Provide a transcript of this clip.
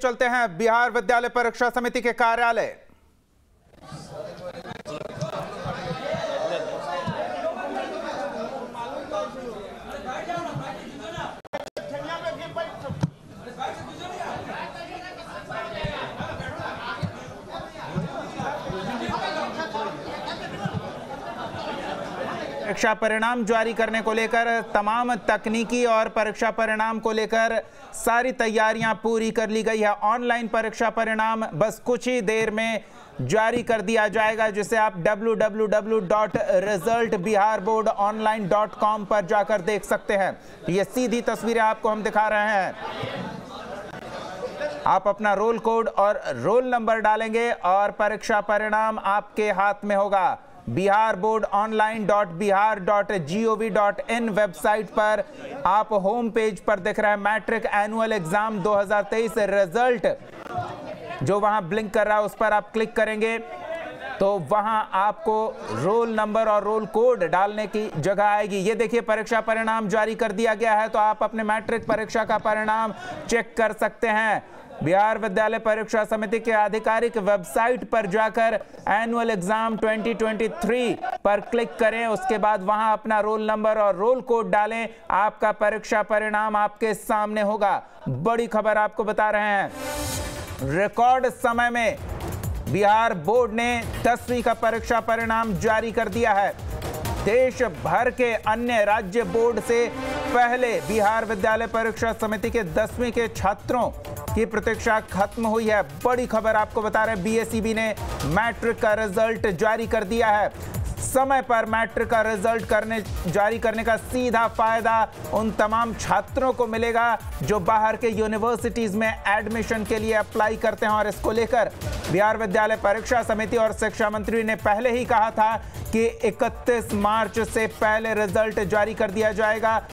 चलते हैं बिहार विद्यालय परीक्षा समिति के कार्यालय। परीक्षा परिणाम जारी करने को लेकर तमाम तकनीकी और परीक्षा परिणाम को लेकर सारी तैयारियां पूरी कर ली गई है। ऑनलाइन परीक्षा परिणाम बस कुछ ही देर में जारी कर दिया जाएगा, जिसे आप www.resultbiharboardonline.com पर जाकर देख सकते हैं। ये सीधी तस्वीरें आपको हम दिखा रहे हैं। आप अपना रोल कोड और रोल नंबर डालेंगे और परीक्षा परिणाम आपके हाथ में होगा। biharboardonline.bihar.gov.in वेबसाइट पर आप होम पेज पर दिख रहा है मैट्रिक एनुअल एग्जाम 2023 रिजल्ट, जो वहां ब्लिंक कर रहा है उस पर आप क्लिक करेंगे तो वहां आपको रोल नंबर और रोल कोड डालने की जगह आएगी। ये देखिए परीक्षा परिणाम जारी कर दिया गया है, तो आप अपने मैट्रिक परीक्षा का परिणाम चेक कर सकते हैं। बिहार विद्यालय परीक्षा समिति के आधिकारिक वेबसाइट पर जाकर एनुअल एग्जाम 2023 पर क्लिक करें, उसके बाद वहां अपना रोल नंबर और रोल कोड डालें। आपका परीक्षा परिणाम आपके सामने होगा। बड़ी खबर आपको बता रहे हैं, रिकॉर्ड समय में बिहार बोर्ड ने 10वीं का परीक्षा परिणाम जारी कर दिया है। देश भर के अन्य राज्य बोर्ड से पहले बिहार विद्यालय परीक्षा समिति के 10वीं के छात्रों की प्रतीक्षा खत्म हुई है। बड़ी खबर आपको बता रहे हैं, बीएसईबी ने मैट्रिक का रिजल्ट जारी कर दिया है। समय पर मैट्रिक का रिजल्ट जारी करने का सीधा फायदा उन तमाम छात्रों को मिलेगा जो बाहर के यूनिवर्सिटीज में एडमिशन के लिए अप्लाई करते हैं। और इसको लेकर बिहार विद्यालय परीक्षा समिति और शिक्षा मंत्री ने पहले ही कहा था कि 31 मार्च से पहले रिजल्ट जारी कर दिया जाएगा।